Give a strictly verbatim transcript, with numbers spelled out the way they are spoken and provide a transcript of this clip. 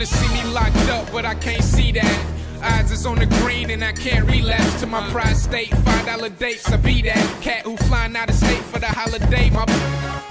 wanna see me locked up, but I can't see that. Eyes is on the green and I can't relapse to my pride state. Five dollar dates, I be that cat who flying out of state for the holiday. My